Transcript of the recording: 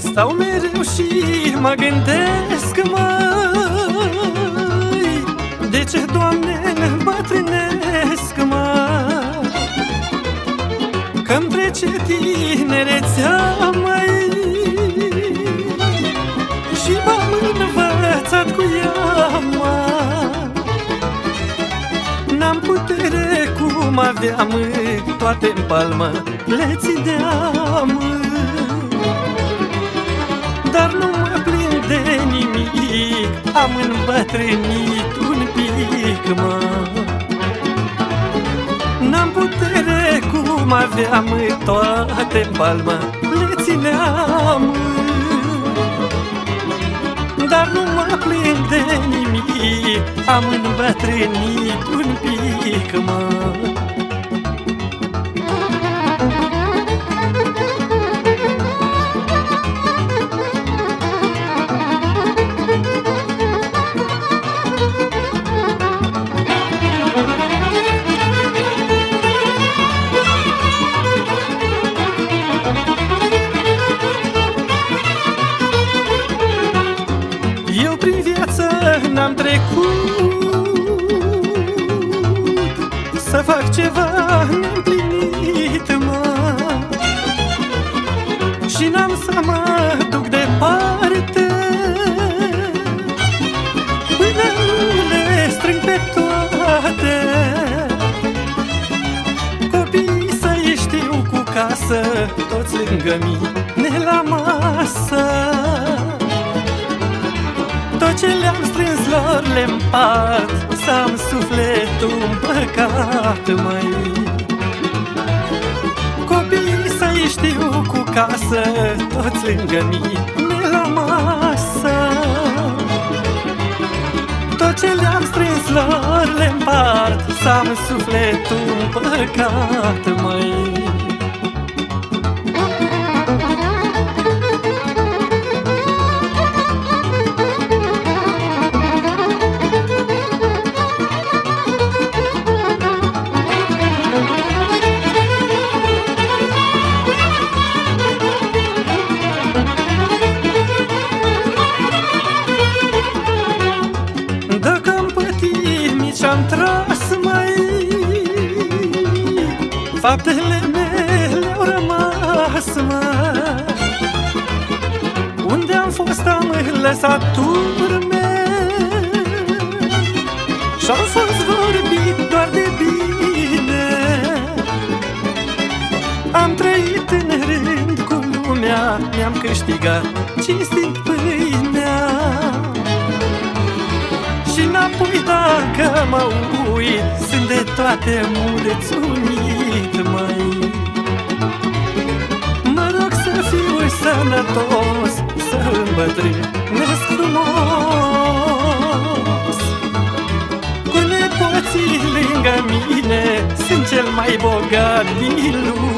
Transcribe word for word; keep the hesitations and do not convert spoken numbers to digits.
Stau mereu și mă gândesc, măi, de ce, Doamne, îmbătrânesc, măi? Că-mi trece tinerețea, măi, și m-am învățat cu ea, măi. N-am putere cum aveam, toate-n palmă le țineam, dar nu mă plâng de nimic, am îmbătrânit un pic, mă. N-am putere cum aveam, toate-n palmă le țineam, dar nu mă plâng de nimic, am îmbătrânit un pic, mă. Eu prin viață n-am trecut să fac ceva neîmplinit, mă, și n-am să mă duc departe până nu le strâng pe toate. Copiii să-i știu cu casă, toți lângă mine la masă. Tot ce le-am strâns lor le-mpart, să-am sufletul împăcat, măi. Copiii să-i știu cu casă, toți lângă mine la masă. Tot ce le-am strâns lor le-mpart, să-am sufletul împăcat, măi. Ce-am tras, măi, faptele mele au rămas, măi. Unde am fost am lăsat urme și-au fost vorbit doar de bine. Am trăit în rând cu lumea, mi-am câștigat cinstit pâinea. Și înapoi dacă mă uit, sunt de toate mulțumit, măi. Mă rog să fiu sănătos, să îmbătrânesc frumos. Cu nepoții lângă mine, sunt cel mai bogat din lume.